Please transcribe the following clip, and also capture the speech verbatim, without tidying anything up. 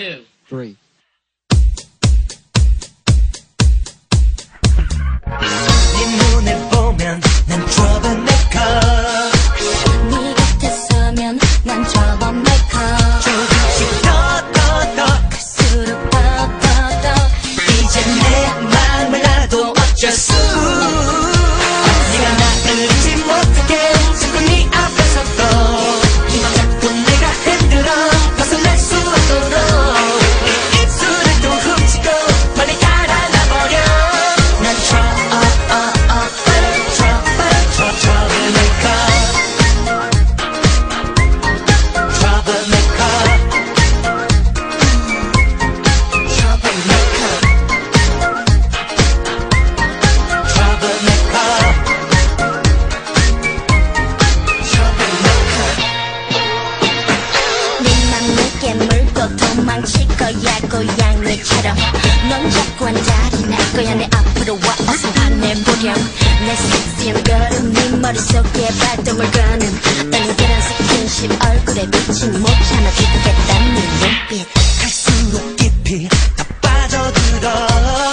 two, three. 네 눈을 보면 난 troublemaker. 네 곁에 서면 난 troublemaker. 조금씩 더 더 더 갈수록 더 더 더 이제 내 맘을 놔도 어쩔 수. 네가 나를 잊지 못하게 자꾸 네 앞에서도 네맘 자꾸 내가 흔들어 벗어날 수 없도록 네 입술을 또 훔치고 빨리 달아나버려. 난 trouble, trouble, troublemaker. troublemaker. troublemaker. 네맘 내게 물고 도망칠 거야 고양이처럼. 넌 자꾸 한자리 날 거야. 내 앞으로 와 어서 화내보렴. 내 섹시한 걸음 네 머릿속에 발동을 거는 떨리게란 스킨십 얼굴에 비친 못 참아 뒤집겠다는 눈빛. 갈수록 깊이 더 빠져들어.